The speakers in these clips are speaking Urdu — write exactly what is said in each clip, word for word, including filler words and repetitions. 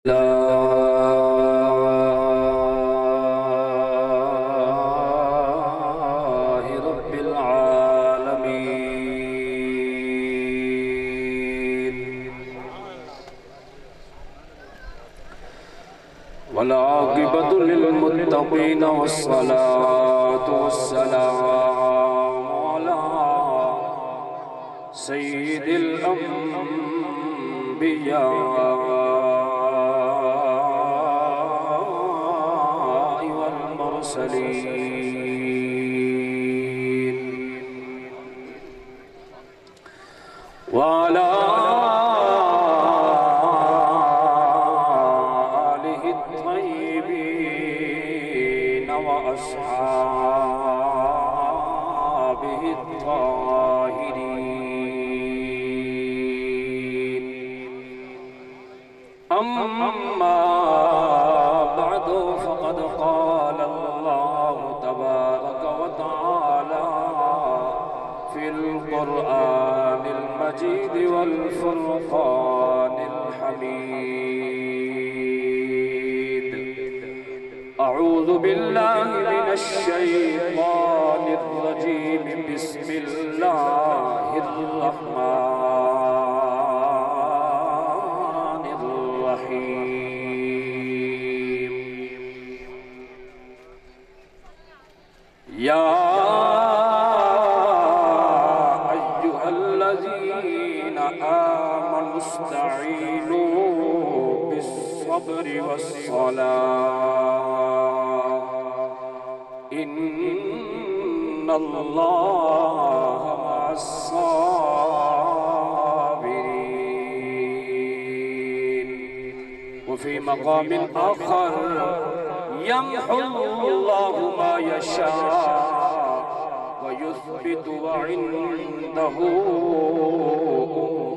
لله رب العالمين والعاقبة للمتقين والصلاة والسلام على سيد الأنبياء والمرسلين وعلى آله الطيبين وأصحابه الطاهرين أما بعد فقد قال الله تبارك وتعالى في القرآن المجيد والفرقان الحميد أعوذ بالله من الشيطان الرجيم بسم الله الرحمن الرحيم يا أيها الذين آمنوا استعينوا بالصبر والصلاة إن الله مع الصابرين وفي مقام آخر يمحو الله ما يشاء ويثبت وعنده أم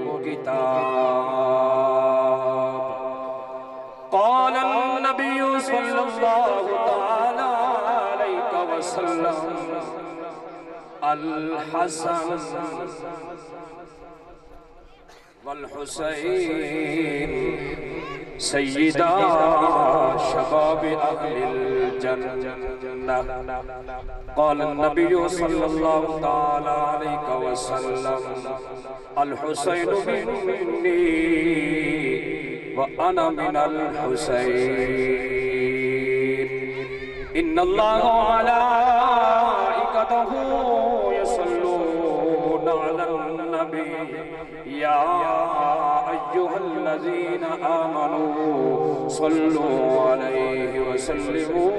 الكتاب قال النبي صلى الله تعالى عليه وسلم الحسن والحسين سيدا شباب أهل الجنة قال النبي صلى الله تعالى عليه وسلم الحسين مني وأنا من الحسين إن الله وملائكته يصلون على النبي يا أيها الذين آمنوا صلوا عليه وسلموا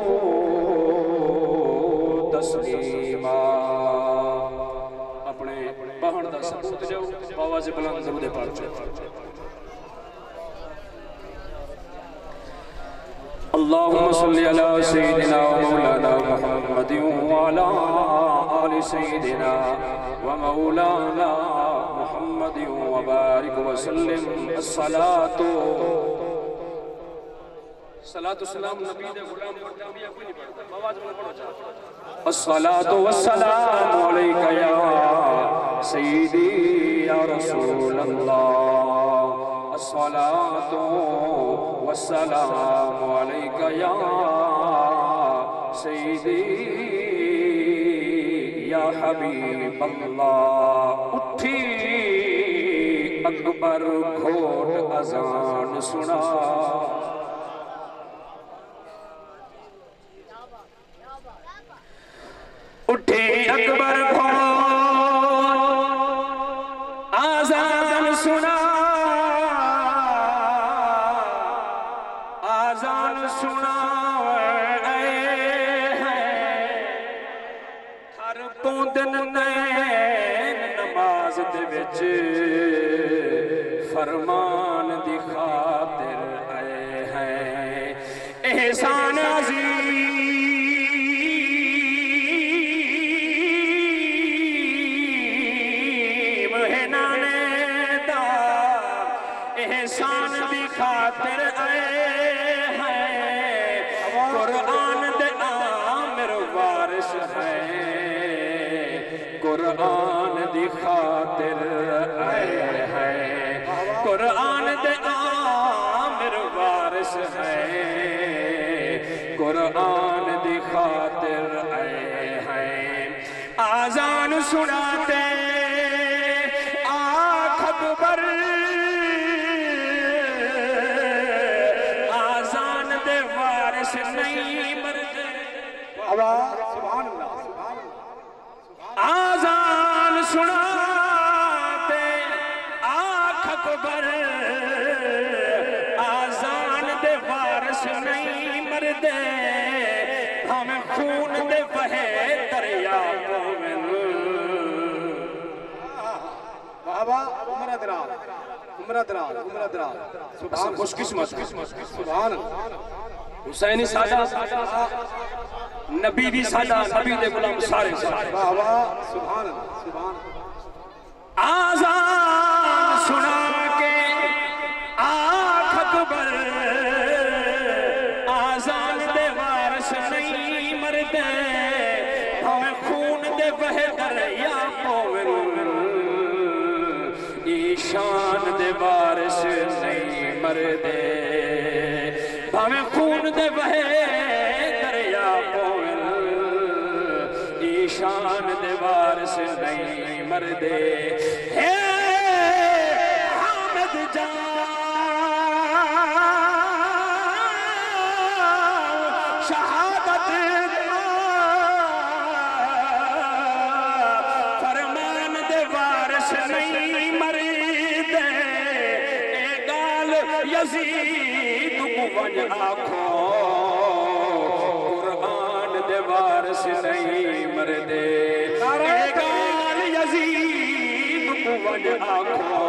تسلیما اپنے بہن دا سبوت جاؤ آواز بلند درود پاک چاہو اللهم صل على سيدنا ومولانا محمد وعلى آل سيدنا ومولانا محمد وبارك وسلم الصلاة الصلاة والسلام نبی دے غلام پڑھتے ہیں کوئی نہیں پڑھتا آواز میں پڑھو چاہتا الصلاة والسلام علیکہ یا سیدی یا رسول اللہ الصلاة والسلام علیکہ یا سیدی یا حبیب اللہ اٹھی اکبر گھوٹ اذان سنا اٹھی اکبر گھوٹ اذان سنا اذان سنا ہر پوندن نین نماز دے وچ فرمان دی خاطر آئے ہیں احسان عظیم ہے نانے دا احسان دی خاطر آئے ہیں قرآن دے آمر وارث ہیں قرآن دی خاطر آئے ہیں قرآن دے آمر وارث ہے قرآن دی خاطر آئے ہیں آزان سناتے آنکھ اکبر آزان دے وارث نہیں مرتے سبحان اللہ آزان سناتے آنکھ اکبر آزان دے وارث نہیں مردے ہمیں خون دے بہے دریا مومن بابا عمرہ دراز عمرہ دراز عمرہ دراز سبحان خوش قسمت سبحان حسینی سادہ نبی بھی سادہ نبی دے غلام سارے سارے بابا سبحان سبحان آزان سنا کے آنکھ اکبر آزان دے وارث نہیں مردے ہمیں خون دے بہے دریا مومن ایشان دے وارث نہیں مردے ہمیں خون دے بہے دریا مومن ایشان دے وارث نہیں مردے ہے حامد جان شہادت فرمان دے وارث نہیں مردے اے گال یزید کو ون آکھو قرآن دے وارث نہیں مردے اے گال یزید کو ون آکھو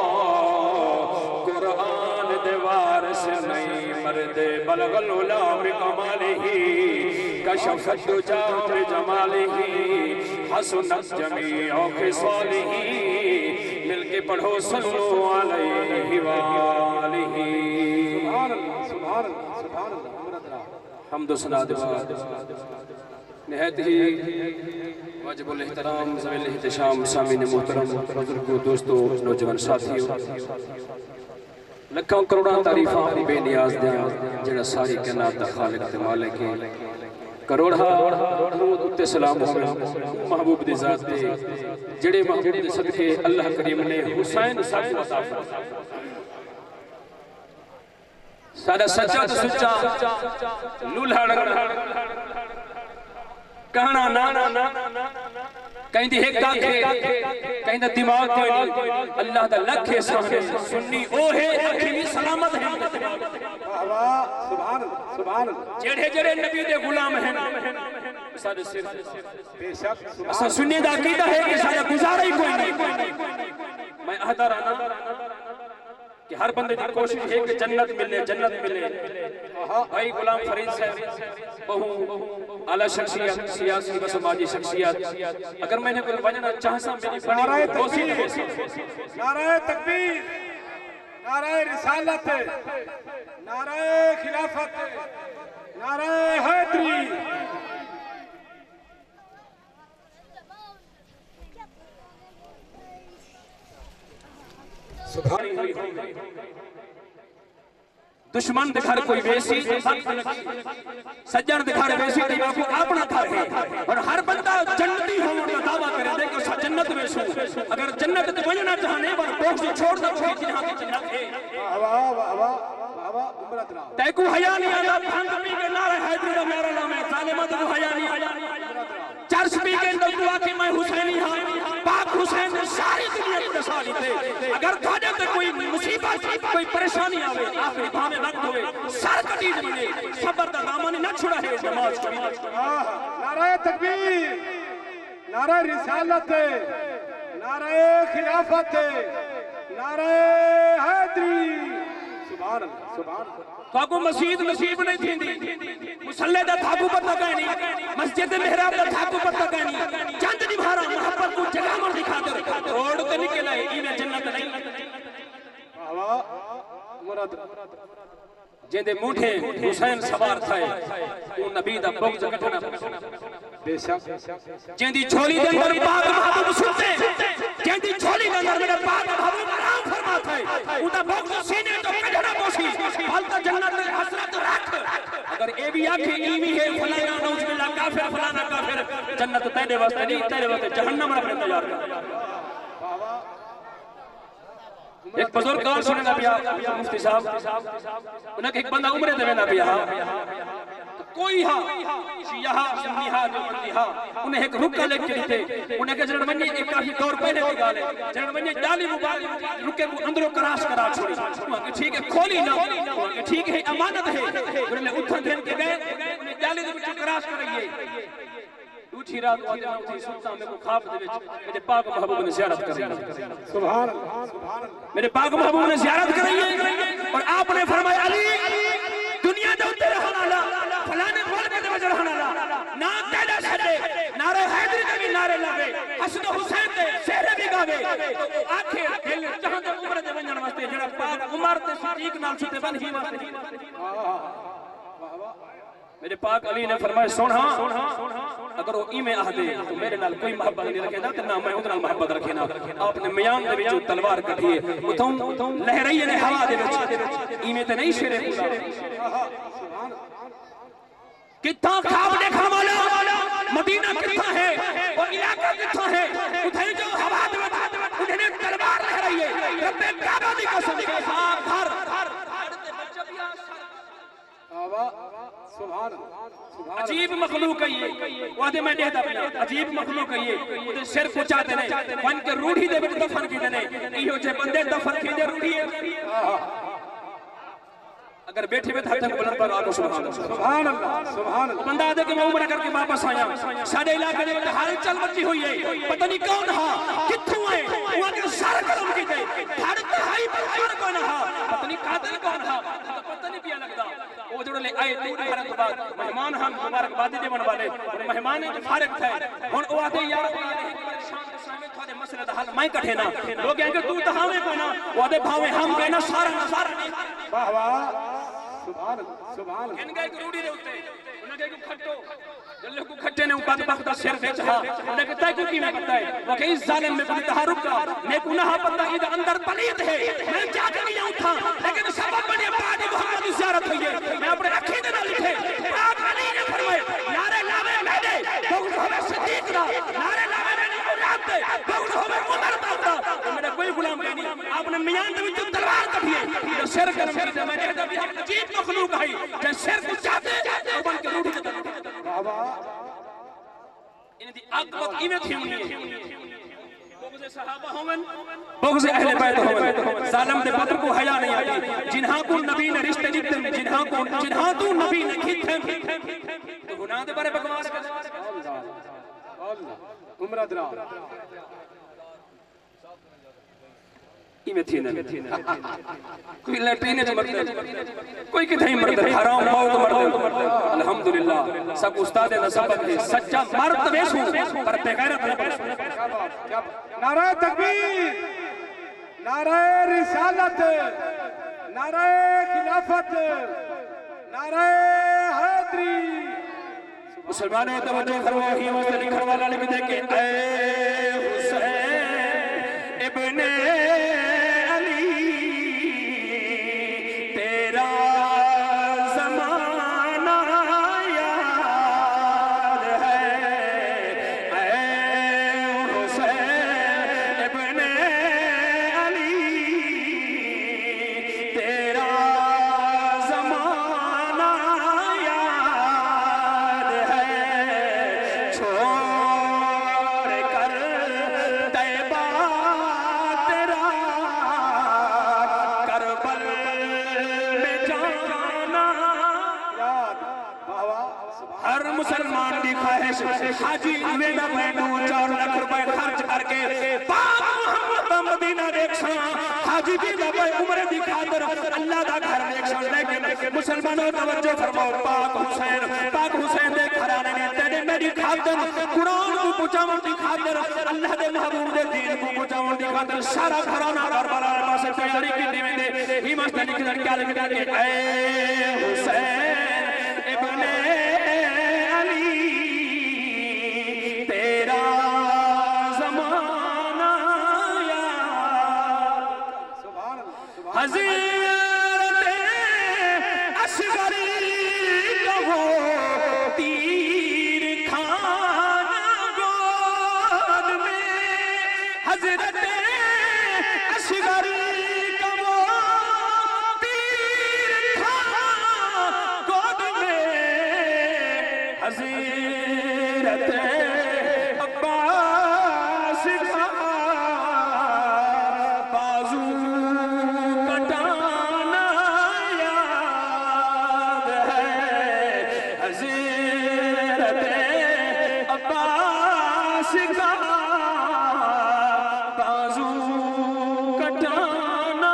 قرآن دے وارث نہیں مردے بلغ العلا بکمالہ کشف الدجا بجمالہ حسنت جمیع خصالہ مل کے پڑھو صلو علیہ وآلہ سبحان اللہ سبحان اللہ سبحان اللہ عمرہ دراز حمد و ثنا دے بعد نہایت ہی واجب الاحترام ذوی الاحتشام سامعین محترم بزرگوں دوستوں نوجوان ساتھیوں لکھاں کروڑاں تعریفاں بے نیاز دیاں جڑا ساری کائنات دا خالق تے مالک ہے کروڑا درود اتے سلام ہوئے محبوب دی ذات تے جڑے محبوب دے صدقے اللہ کریم نے حسین ساتھ عطا فرمایا سارا سچا تو سچا لولہڑ کہنا نا کہیں دی ایک آنکھے کہیں دا دماغ کوئی نہیں اللہ دا لکھے سامنے سنی اوہے اکھی بھی سلامت ہیں بابا سبحان اللہ سبحان اللہ جڑے جڑے نبی دے غلام ہیں سارے سر بے شک اسا سنی دا عقیدہ ہے کہ سارا گزارا ہی کوئی نہیں میں احدا رہنا کہ ہر بندے دی کوشش ہے کہ جنت ملے جنت ملے بھائی غلام فرید صاحب بہو اعلیٰ شخصیت سیاسی و سماجی شخصیت اگر میں نے کوئی بننا چاہسا میری نعرہ بڑی تکبیر نعرہ تکبیر نعرہ رسالت نعرہ خلافت نعرہ حیدری دشمن دکھار کوئی ویسی سجن دکھار ویسی دیوا کو اپنا تھا ہے اور ہر بندہ جنتی ہونے کا دعویٰ کرے دے کہ اسا جنت میں سو اگر جنت تے بننا چاہنے پر بوکھ سے چھوڑ دو چھوڑ جہاں کی جنت ہے واہ واہ واہ واہ عمرہ دراز تے کو حیا نہیں آتا بھنگ پی کے نعرہ حیدری دا میرا نام ہے ظالمت کو حیا نہیں آتا چرس پی کے اندر تو آکے میں حسینی ہاں پاک حسین نے ساری دنیا کی دسالی تھے اگر تھوڑے تے کوئی مصیبت کوئی پریشانی آوے آخری بھامے وقت ہوئے سر کٹی جنے صبر دا دامانی نہ چھڑا ہے نماز کبھی نعرہ تکبیر نعرہ رسالت نعرہ خلافت نعرہ حیدری سبحان اللہ سبحان اللہ تھاکو مسجد نصیب نہیں تھی دی مسلح دا تھاکو پتہ کہنی مسجد محراب دا تھاکو پتہ کہنی چند نبھارا محبت کو جگہ مر دکھا در روڈ تے نکل آئے انہیں جنت نہیں مراد جن دے موٹھے حسین سوار تھائے وہ نبی دا بغض کٹھنا بے شک جن دی جھولی دے اندر پاک محبوب سنتے جن دی جھولی دے اندر میرے پاک محبوب آرام فرما تھائے وہ دا بغض سینے تو کٹھنا پوشی حالتا جنت آکھے ایمی ہے فلانا نوز باللہ کافر فلانا کافر جنت تیرے واسطے نہیں تیرے واسطے جہنم رکھنے تیار کر ایک بزرگ اور سنے نبی مفتی صاحب انہیں کہ ایک بندہ عمرے دے نبی کوئی ہاں شیعہ سنیہا جو مردیہا انہیں ایک رکہ لے کے دیتے انہیں کہ جنہوں نے ایک کافی دور پہلے کی گالے جنہوں نے ڈالی مبارک رکے کو اندروں کراش کرا چھوڑی انہیں کہ ٹھیک ہے کھولی نہ انہیں کہ ٹھیک ہے امانت ہے انہوں نے اتھن دین کے گئے انہیں ڈالی دے بچے کراش کر رہی ہے دوچھی رات واتے میں اٹھی سلطان میں کو خواب دے بچ میرے پاک محبوب نے زیارت کر رہی ہے سبحان میرے پاک محبوب نے زیارت کر رہی ہے اور آپ نے فرمایا علی دنیا دے اتنے رہنا لا فلانے بول کے دے وجہ رہنا لا نا تیڑا چھڑے نعرہ حیدری دے بھی نعرے لگے حسن حسین دے سہرے بھی گاوے آنکھیں دل جہاں دے عمر دے ونجن واسطے جڑا پاک عمر تے صدیق نال چھتے بن ہی واسطے میرے پاک علی نے فرمایا سونا اگر وہ ایمیں آہ دے تو میرے نال کوئی محبت نہیں رکھے نا تو نہ میں ادھر محبت رکھے نا آپ نے میان دے وچوں تلوار کٹھیے اتھوں لہرئی نے ہوا دے وچ ایمیں تے نہیں شیرے پورا کتھاں خواب دیکھا والا مدینہ کتھاں ہے اور علاقہ کتھاں ہے اتھے جو ہوا دے وچ انہیں تلوار لہرئی ہے رب کعبہ دی قسم کے ساتھ گھر عجیب مخلوق ہے یہ وعدے میں دیتا پہنا عجیب مخلوق ہے یہ وہ سر کو چاہتے ہیں ون کے روڑی دے بھی دفن کی دینے یہ جے بندے دفن کی دے روڑی ہے اگر بیٹھے بیٹھے ہاتھ کو بلند پر آگو سبحان اللہ سبحان اللہ سبحان اللہ بندہ آدھے کہ میں عمرہ کر کے واپس آیا ساڑھے علاقے میں حال چل بچی ہوئی ہے پتہ نہیں کون ہاں کتھوں ہے وہاں کے سارے کرم کی دے ہر تہائی پر کون ہاں پتہ نہیں قاتل کون ہاں پتہ نہیں پیا لگتا وہ جڑے لے آئے دور بھرت بعد مہمان ہم مبارک بادی دے من والے مہمان جو فارغ تھے ہن او آتے یار شان دے سامنے تھوڑے مسئلے دا حل میں کٹھے نا لوگ کہیں کہ تو تہاویں کوئی نا وہ دے بھاویں ہم کہنا سارا سارا نہیں واہ واہ سبحان اللہ سبحان اللہ ان گئے روڑی دے اوتے انہاں کہے کہ کھٹو جلے کو کھٹے نے اوپر بخت سر وچ ہا انہاں کہ تے کو کی میں پتہ ہے وہ کہ اس ظالم میں کوئی تحرک کا میں کو نہ پتہ ایں اندر پلیت ہے میں جا کے نہیں اٹھا لیکن سبب بنے بعد محمد زیارت ہوئی ہے میں اپنے اکھی دے نال لکھے پاک علی نے فرمایا نعرے لاوے میں دے بہت ہوے صدیق دا نعرے لاوے میں نہیں اولاد دے بہت ہوے عمر دا دا میرا کوئی غلام نہیں آپ نے میان دے وچ تلوار کٹھی ہے سر کرم کی دے میں کہتا بھی عجیب مخلوق ہے کہ سر کو چاہتے اور بن کے روٹی دے بابا ان دی عاقبت ایویں تھی ہونی ہے بغض صحابہ ہون بغض اہل بیت ہون ظالم دے پتر کو حیا نہیں آئی جنہاں کو نبی نے رشتے دیتے جنہاں کو جنہاں تو نبی نے کھیتے تو گناہ دے بارے بکواس کر اللہ عمرہ درا ایمیں تھی نا کوئی لیٹرینے جو مرد کوئی کتھائی مرد حرام موت مرد الحمدللہ سب استاد نصبت ہے سچا مرد ویسو پر بغیرت نہیں نعرہ تکبیر نعرہ رسالت نعرہ خلافت نعرہ حیدری مسلمانوں توجہ فرمائیں واسطے لکھنے والا لکھ دے کہ اے حسین ابن حاجی ویڈا مینو چار لاکھ روپے خرچ کر کے پاک محمد مدینہ دیکھساں حاجی ویڈا بھائی عمرے دی خاطر اللہ دا گھر دیکھساں لیکن مسلمانوں توجہ فرماؤ پاک حسین پاک حسین دے گھرانے نے تیرے میری خاطر قرآن کو پہنچاون دی خاطر اللہ دے محبوب دے دین کو پہنچاون دی خاطر سارا گھرانہ کربلا دے پاسے تیاری کیتی ویندے ہی مسجد لکھنا کیا لکھدا کہ اے حسین ابن حضرت اصغری کا وہ عباس کا بازو کٹانا یاد ہے حضرت عباس کا بازو کٹانا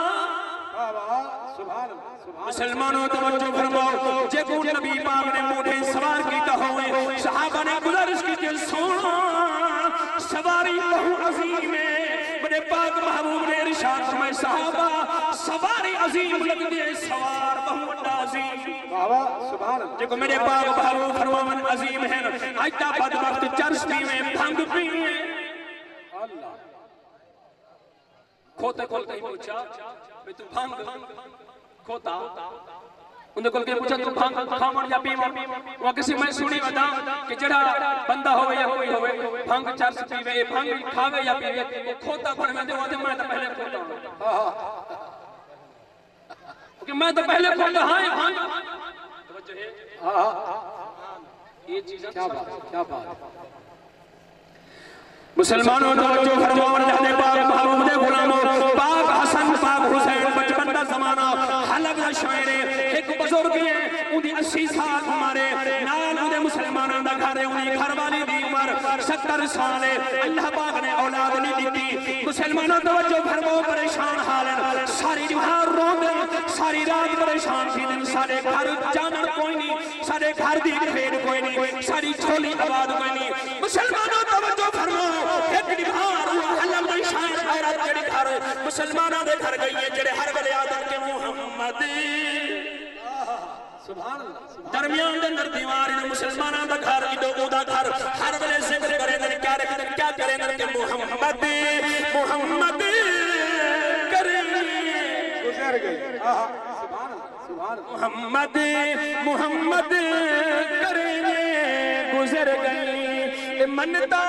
مسلمانوں توجہ فرماؤ جے کو نبی پاک نے موڑے سوار کیتا ہوئے صحابہ نے گزارش کی کہ سونا سواری بہو عظیم ہے بڑے پاک محبوب نے ارشاد فرمائے صحابہ سواری عظیم لگ دے سوار بہو عظیم جے کو میرے پاک محبوب فرمان عظیم ہے آئیتا بدبخت چرس پی میں بھنگ پی میں کھوتے کھول کہیں پوچھا میں تو بھنگ کھوتا انہیں کل کے پوچھا تو بھنگ کھامن یا پیمن وہ کسی میں سنی ودا کہ جڑا بندہ ہوئے یا کوئی ہوئے بھنگ چرس پیوے بھنگ کھاوے یا پیوے وہ کھوتا کھونے میں دے وہ دے میں تو پہلے کھوتا ہوں کہ میں تو پہلے کھوتا ہاں بھنگ توجہ ہے یہ چیزیں کیا بات کیا بات مسلمانوں توجہ فرماؤ اللہ نے پاک محبوب دے غلاموں پاک حسن پاک حسین بچپن دا زمانہ حلق دا شاعرے ایک بزرگ ہیں انہی اسی سال ہمارے نال انہی مسلمانوں دا گھر ہے انہی گھر والی دی عمر ستر سال ہے اللہ پاک نے اولاد نہیں دیتی مسلمانوں توجہ فرماؤ پریشان حالن ساری جہاں روندن ساری رات پریشان تھی دن سارے گھر جانر کوئی نہیں سارے گھر دی کھیڑ کوئی نہیں ساری چھولی آباد کوئی نہیں مسلمانوں توجہ فرماؤ ایک نبھار ہوا حلم دی شاید خیرات جڑی گھر مسلمانہ دے گھر گئی ہے جڑے ہر بلے آدم کے محمد درمیان دے اندر دیواری نے مسلمانہ دا گھر ایڈو او دا گھر ہر بلے ذکر کرے دن کیا رکھ دن کیا کرے دن کہ محمد محمد کرے گزر گئی محمد محمد کرے گزر گئی منتا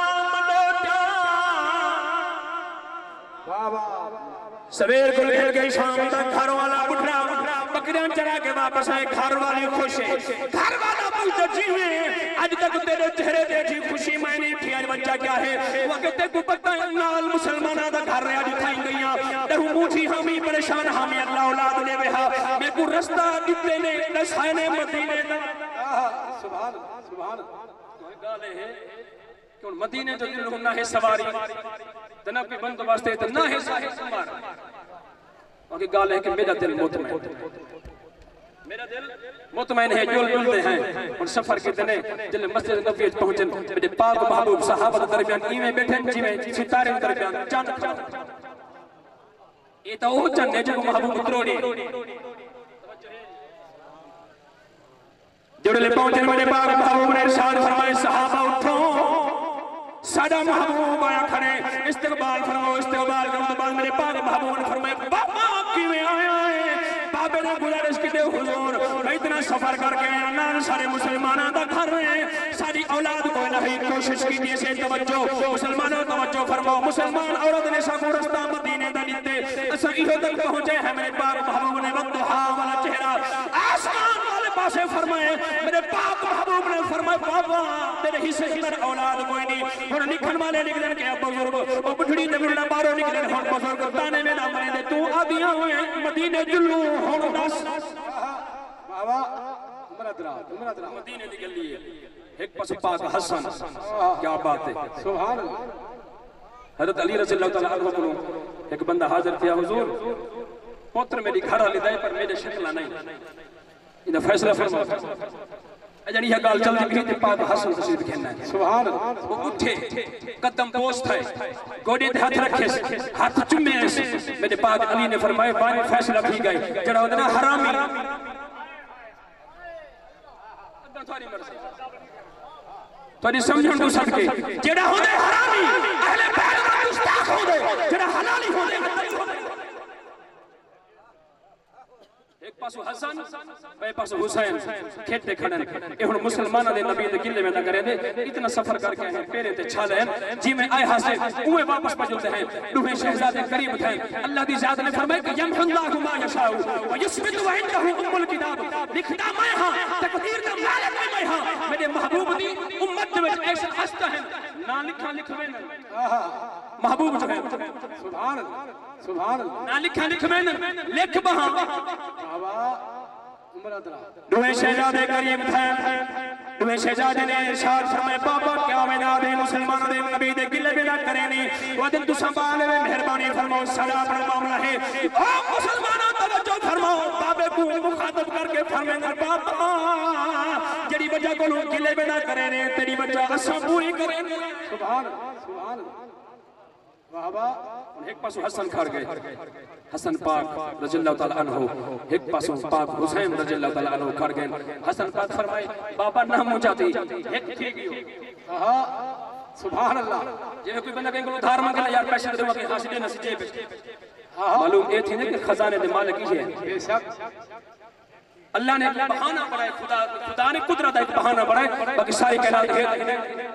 سویر کو لکھل گئی شام تک گھر والا بٹھا بکریاں چرا کے واپس آئے گھر والی خوش ہے گھر والا پوچھتا جیوے آج تک تیرے چہرے دے جی خوشی میں نہیں تھی آج بچہ کیا ہے وقت کو پتہ ہے نال مسلمانہ دا گھر رہے آج تھائیں گئیاں دہو موٹھی ہمیں پریشان ہمیں اللہ اولاد لے وہا میں کو رستہ دیتے نے نسائنے مدینے دا سبحان سبحان گالے ہیں کہ ان مدینے جو دل نہ ہے سواری تنب کی بند واسطے نہ ہے صاحب سمار اور کہ گال ہے کہ میرا دل مطمئن میرا دل مطمئن ہے جول جلتے ہیں اور سفر کے دنے جل مسجد نبویت پہنچن میرے پاک محبوب صحابہ درمیان ایویں بیٹھیں جی میں ستارے درمیان چاند کھانا یہ تو وہ چند ہے جو محبوب اتروڑی جڑے پہنچن میرے پاک محبوب نے ارشاد فرمائے صحابہ اٹھو سادہ محبوب آیا کھڑے استقبال فرماؤ استقبال کرو تو بعد میرے پاک محبوب نے فرمائے بابا کیویں آیا ہے بابے نے گزارش کی دے حضور میں اتنا سفر کر کے آیا نان سارے مسلمانوں دا گھر ہیں ساری اولاد کو نہیں کوشش کی دیئے سے توجہ مسلمانوں توجہ فرماؤ مسلمان عورت نے ساکو رستہ مدینے دا لیتے ایسا ایہو تک پہنچے ہیں میرے پاک محبوب نے وقت ہاں والا چہرہ آسمان والے پاسے فرمائے میرے پاک محبوب نے فرمائے بابا تیرے حصے اندر اولاد کوئی نہیں اور نکھن والے نکلن کے اب بزرگ اور بڑھڑی تے بڑھڑا بارو نکلن ہون بزرگ تانے میں نہ مرے دے تو آدیاں ہوئے مدینے جلو ہون دس بابا مدینے نکل لیے ایک پس پاک حسن کیا بات ہے سبحان اللہ حضرت علی رضی اللہ تعالیٰ عنہ کو ایک بندہ حاضر کیا حضور پوتر میری گھڑا لی دائے پر میرے شکلہ نہیں انہیں فیصلہ فرما جنہی یہ گال چل جگری تے پاک حسن تشریف کہنا ہے سبحان وہ اٹھے قدم پوست ہے گوڑی تے ہاتھ رکھے ہاتھ چمے ایسے میرے پاک علی نے فرمائے بانی فیصلہ بھی گئی جڑا ہوتا نا حرامی تو نہیں سمجھن تو صدقے جڑا ہوتے حرامی اہل بیت کا گستاخ ہوتے جڑا حلالی ہوتے ایک پاسو حسن بے پاسو حسین کھیتے کھڑن اے ہن مسلمانہ دے نبی دے قلعے میں نہ کرے دے اتنا سفر کر کے ہیں پیرے تے چھالے ہیں جی میں آئے ہاسے اوے واپس پجلتے ہیں دوہیں شہزادے قریب تھے اللہ دی ذات نے فرمائے کہ یمحو اللہ ما یشاء ویثبت وعنده ام الکتاب لکھتا میں ہاں تقدیر دا مالک میں ہاں میرے محبوب دی امت نہ لکھا لکھویں آہا محبوب جو ہے سبحان اللہ سبحان اللہ نہ لکھا لکھویں لکھ بہاں بابا عمر ادرا دوے شہزادے قریب تھے دوے شہزادے نے ارشاد فرمائے بابا کیا وینا دے مسلمان دے نبی دے گلے بنا کرینی وہ دن تو سنبھالے میں مہربانی فرماؤ سڑا اپنا معاملہ ہے او مسلمانوں توجہ فرماؤ بابے کو مخاطب کر کے فرمائے گا بابا جڑی وجہ کو لوگ گلے بنا کرینے تیری وجہ اساں پوری کرینے سبحان اللہ سبحان اللہ بابا ایک پاسو حسن کھار گئے حسن پاک رضی اللہ تعالیٰ عنہ ایک پاسو پاک حسین رضی اللہ تعالیٰ عنہ کھار گئے حسن پاک فرمائے بابا نہ مجھاتی ایک تھی گئی آہا سبحان اللہ یہ کوئی بندہ کہیں گے دھار مانگے یار پیسے دے وقت حاصلے نہ سجے پہ معلوم یہ تھی نا کہ خزانے دے مالک ہی ہے بے شک اللہ نے ایک بہانہ بڑھائے خدا خدا نے قدرت ایک بہانہ بڑھائے باقی ساری کائنات ہے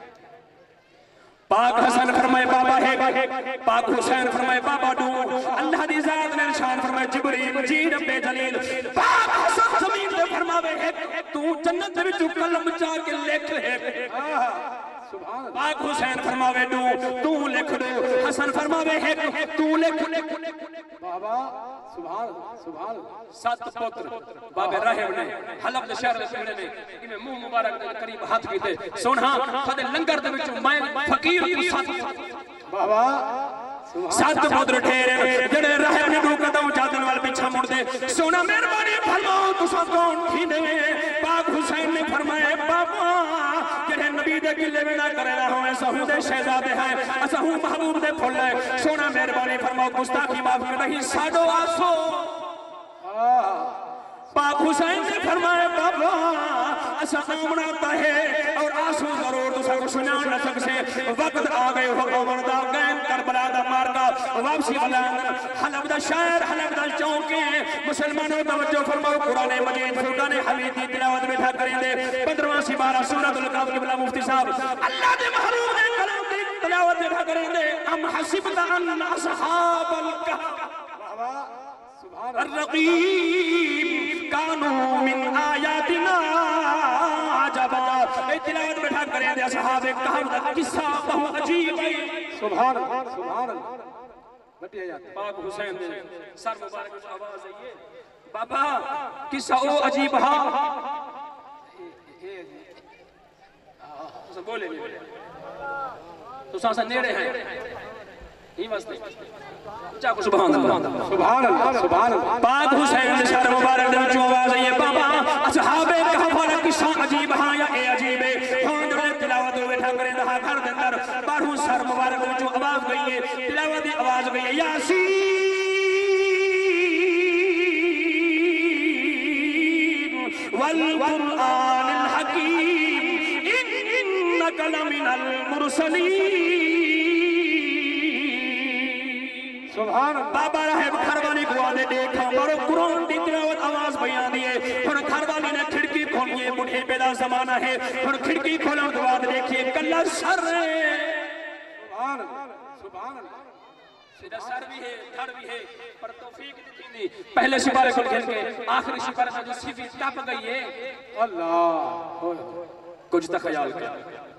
پاک حسن فرمائے بابا ہے پاک حسین فرمائے بابا دو اللہ دی ذات نے نشان فرمائے جبریل جی رب جلیل پاک حسن زمین دے فرماوے ہے تو جنت دے وچوں قلم چا کے لکھ ہے پاک حسین فرماوے دو تو لکھ دو حسن فرماوے ہے تو لکھ بابا سبحان اللہ سبحان اللہ سات پتر باب راہب نے حلب دے شہر دے پہنے میں انہیں منہ مبارک دے قریب ہاتھ کیتے سونہا خدے لنگر دے وچوں میں فقیر تو سات بابا سات پتر ٹھہرے جڑے راہب نے دو قدم چادن وال پیچھے مڑ دے سونا مہربانی فرماؤ تساں کون تھی نے پاک حسین نے فرمایا بابا جڑے نبی دے گلے میں نہ کرے نہ ہوئے سہو دے شہزادے ہیں اسہو محبوب دے پھول ہے سونا مہربانی فرماؤ گستاخی معاف کر نہیں ساڈو آسو پاک حسین نے فرمایا بابا اسا آمنا ہے اور آسو ضرور تو سکو سنا نہ سک سے وقت آ گئے ہو عمر دا گئن کربلا دا مارکا واپسی علان حلب دا شہر حلب دا چونکے مسلمانوں توجہ فرماؤ قرآن مجید فرقان حمید دی تلاوت بیٹھا کریں دے پندرواں سپارہ سورۃ القاف قبلہ مفتی صاحب اللہ دے محروم دے کلام دی تلاوت بیٹھا کریں دے ام حسبت ان اصحاب الکہف الرقیب کانو من آیاتنا عجبا تلاوت بیٹھا کریں دے اصحاب کہف دا قصہ بہت عجیب ہے سبحان اللہ سبحان اللہ بٹیا جاتا پاک حسین دے سر مبارک اس آواز ہے یہ بابا قصہ او عجیب ہا تو بولے نہیں تو سانسا نیڑے ہیں ہی واسطے چاکو سبحان اللہ سبحان اللہ سبحان اللہ پاک حسین دے سر مبارک دے وچوں آواز ہے یہ بابا اصحاب کہف والا قصہ عجیب ہاں یا اے عجیب ہے ہون جو تلاوت بیٹھا کرے دہا گھر دے اندر باہروں سر مبارک دے وچوں آواز گئی ہے تلاوت دی آواز گئی ہے یاسین والقرآن الحکیم انک لمن المرسلین سبحان اللہ بابا راہب گھروالی کو آدھے دیکھا بڑو قرآن دی تلاوت آواز بیان دیئے اور گھروالی نے کھڑکی کھولیے بڑھے پیدا زمانہ ہے اور کھڑکی کھولن کے بعد دیکھیے کلہ سر ہے سبحان اللہ سبحان اللہ سیدھا سر بھی ہے دھڑ بھی ہے پر توفیق دیتی نہیں پہلے سپارے کو کھل کے آخری سپارے میں جو صفی ٹپ گئی ہے اللہ کچھ تک خیال کیا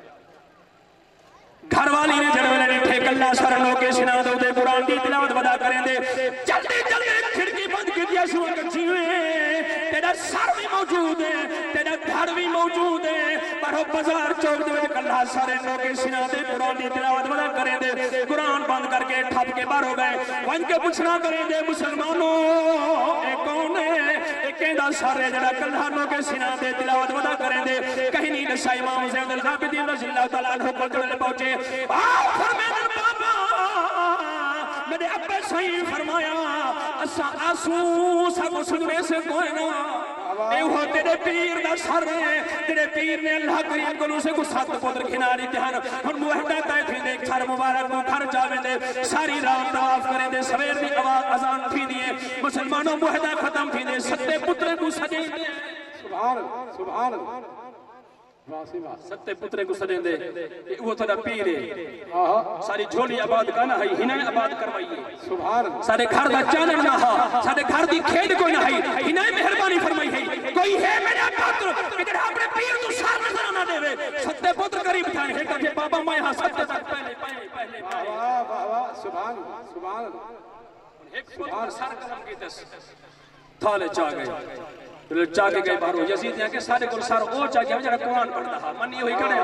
گھر والی نے جڑوے نے ٹھیک اللہ سرنوں کے سنا دو دے قرآن دی تلاوت بدا کریں دے جلدی جلدی کھڑکی بند کی دیا شوہ کچھی ہوئے تیرا سر بھی موجود ہے تیرا گھر بھی موجود ہے پڑھو بزار چوک دے اللہ سرنوں کے سنا دے قرآن دی تلاوت بدا کریں دے قرآن بند کر کے ٹھپ کے بار ہو گئے وہن کے پوچھنا کریں دے مسلمانوں اے کون ہے اے کہندہ سارے جڑا کلہانوں کے سنا دے تلاوت بدا کریں دے کہیں نہیں نشا امام زید العابدین رضی اللہ تعالیٰ عنہ کو جڑے پہنچے آؤ فرمیدن بابا میرے ابے صحیح فرمایا اسا آسو سب سجنے سے کوئی نہ اے وہ تیرے پیر دا سر ہے تیرے پیر نے اللہ کریم کو اسے کو سات پتر کھناری تہان اور موحدہ تائے تھی دیکھ سار مبارک کو گھر جاوے دے ساری رات طواف کریں دے سویر دی اذان تھی دیئے مسلمانوں موحدہ ختم تھی دے ستے پترے کو سجے دے سبحان اللہ سبحان اللہ ستے پترے کو سجیں دے وہ تھوڑا پیر ہے ساری جھولی آباد کا نہ ہے ہنائیں آباد کروائیے سبحان اللہ سارے گھر دا چانن نہ ہا سارے گھر دی کھیڑ کوئی نہ ہے ہنائیں مہربانی فرمائی ہے کوئی ہے میرا پتر کہ جڑا اپنے پیر تو سار نظر نہ دے وے ستے پتر قریب تھا ہے کہ بابا بابا میں ہاں ستے تک پہلے پہلے پہلے واہ واہ واہ واہ سبحان اللہ سبحان اللہ ایک پتر سر قلم کی تس تھالے چاہ گئے چاہ کے گئے بارو یزید یہاں کہ سارے کل سار او چاہ گیا جڑا قرآن پڑھ رہا منی ہوئی کھڑے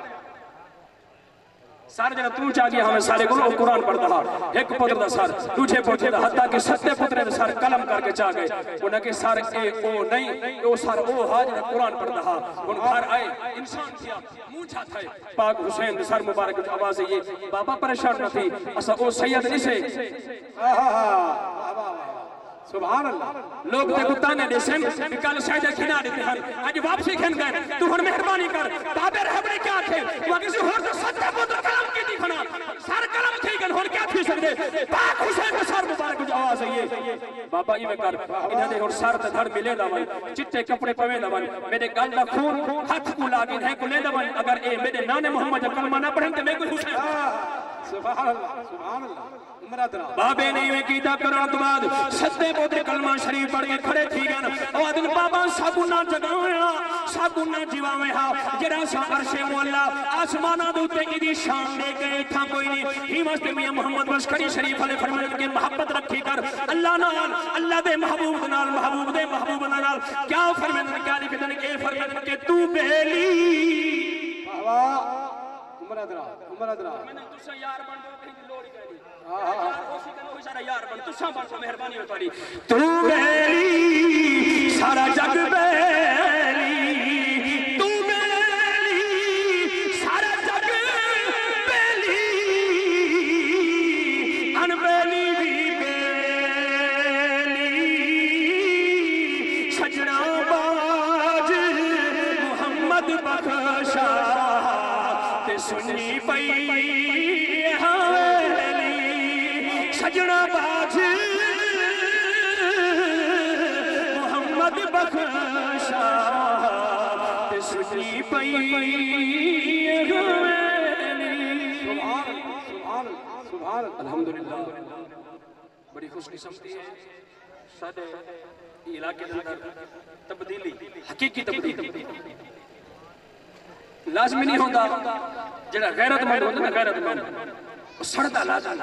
سارے جڑا تو چاہ گیا ہمیں سارے کل قرآن پڑھ رہا ایک پتر دا سار دوجھے پتر دا حتیٰ کہ ستے پترے دا سار قلم کر کے چاہ گئے انہاں کہ سار اے او نہیں او سار او ہا جڑا قرآن پڑھ رہا ان گھر آئے انسان تھیا مونچھا تھا پاک حسین دا سار مبارک جو آواز ہے یہ بابا پریشان نہ تھی اسا او سید نہیں سے سبحان اللہ لوگ تے کتانے دے سن کل سیدہ کھنا دیتے ہیں آج واپسی کھن گئے تو ہن مہربانی کر بابے رہبڑی کیا تھے وہ کسی ہور تو ستے پتر کلم کی تھی کھنا سار کلم تھی گن ہن کیا تھی سکتے پاک حسین کا سار مبارک جو آواز ہے یہ بابا یہ میں کر انہاں دے ہن سار تے دھڑ ملے دا ون چٹے کپڑے پویں دا ون میرے گل دا خون ہاتھ کو لاگے ہے کو لے دا ون اگر اے میرے نانے محمد کلمہ نہ پڑھن تے میں کوئی حسین سبحان اللہ سبحان اللہ بابے نے یہ کیتا کرن تو بعد ستے پوتر کلمہ شریف پڑھ کے کھڑے تھی گن او دن بابا سابونا جگاویا سابونا جیواویا جڑا سا عرش مولا آسماناں دے اوتے ایدی شان دے گئے تھا کوئی نہیں ہی واسطے میاں محمد بشکری شریف علیہ فرمایا کہ محبت رکھی کر اللہ نال اللہ دے محبوب نال محبوب دے محبوب نال کیا فرمایا کیا لکھ دن کہ فرمایا کہ تو بیلی واہ واہ عمر ادرا عمر ادرا میں نے تسا یار بن دو کہیں لوڑ گئی تو بیلی سارا جگ بیلی تو بیلی سارا جگ بیلی ان بیلی بھی بیلی سجنا باج محمد بخشا تے سنی پئی سجنا باج محمد بخشا تے سنی پئی الحمدللہ بڑی خوش قسمتی ہے سادے علاقے اندر تبدیلی حقیقی تبدیلی لازمی نہیں ہوتا جڑا غیرت مند ہوتا نا غیرت مند سڑتا لازم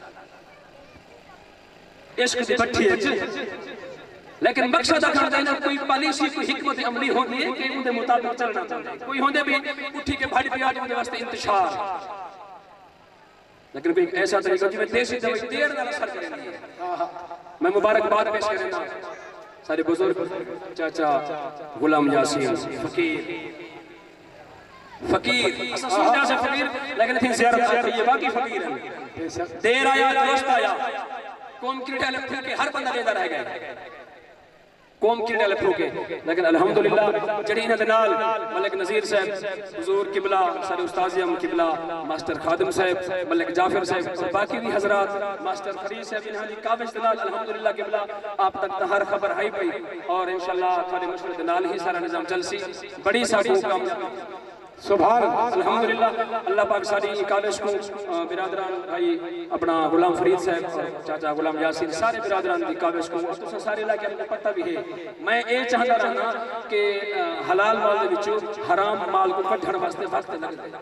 عشق دی بٹھی ہے لیکن مقصد اکھر دینا کوئی پالیسی کوئی حکمت عملی ہوتی ہے کہ ان دے مطابق چلنا چاہتے ہیں کوئی ہوندے بھی اٹھی کے بھاڑی پیاٹی ہوندے واسطے انتشار لیکن کوئی ایسا طریقہ جو میں دیسی دوائی دیر نہ اثر کریں گے میں مبارکباد پیش کرنا سارے بزرگ چاچا غلام یاسین فقیر فقیر اصلا سمجھا سے فقیر لیکن اتنی زیارت آیا یہ باقی فقیر ہے دیر آیا دوست آیا قوم کی ڈیلے پھوکے ہر بندہ لیدہ رہ گئے قوم کی ڈیلے پھوکے لیکن الحمدللہ جڑی انہ دنال ملک نظیر صاحب حضور قبلہ سارے استاذیم قبلہ ماسٹر خادم صاحب ملک جعفر صاحب باقی بھی حضرات ماسٹر فرید صاحب انہاں دی کابش دلال الحمدللہ قبلہ آپ تک ہر خبر آئی پئی اور انشاءاللہ تھوڑے مشورت دلال ہی سارا نظام چل سی بڑی ساری کام سبحان اللہ الحمدللہ اللہ پاک ساری کالج کو برادران بھائی اپنا غلام فرید صاحب چاچا غلام یاسین سارے برادران دی کالج کو تو سارے علاقے اپنے پتہ بھی ہے میں یہ چاہتا رہنا کہ حلال مال دے وچوں حرام مال کو کڈھن واسطے وقت لگ دے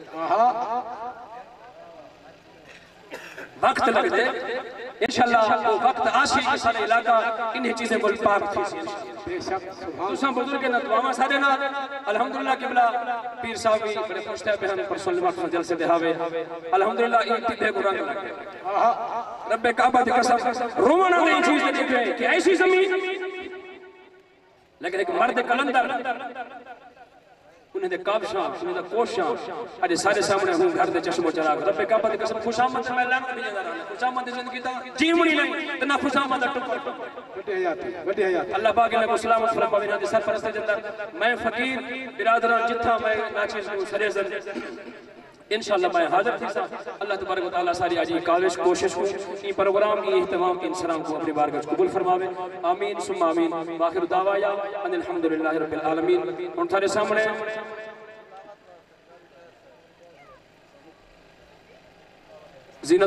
وقت لگ دے انشاءاللہ وہ وقت آشی کے سارے علاقہ انہیں چیزیں کو پاک تھی دوسرا بزرگ کے نتواما سارے نا الحمدللہ قبلہ پیر صاحب بھی بڑے خوشتے ہیں بہن پرسول وقت جل سے دہاوے الحمدللہ ایک ٹھیک کو رنگ لگے رب کعبہ دی قسم رومانہ نے چیز دیکھے کہ ایسی زمین لیکن ایک مرد کلندر انہیں دے کابشاں انہیں دے کوشاں آجے سارے سامنے ہوں گھر دے چشم و چراغ رب کعبہ دی قسم خوش آمد سے میں لانا بھی جانا رہا خوش آمد زندگی تا جیمڑی نہیں تنا خوش آمد ٹپر بٹی حیاتی بٹی حیاتی اللہ پاک نے کو سلامت فرما بینا دی سرپرستے جندر میں فقیر برادران جتھا میں ناچیز کو سرے زر انشاءاللہ میں حاضر تھی سا اللہ تبارک و تعالیٰ ساری آجی کاوش کوشش کو این پروگرام کی اہتمام کی انسلام کو اپنی بارگاہ قبول فرماوے آمین سم آمین واخر دعوایا ان الحمدللہ رب العالمین ان تھارے سامنے زینت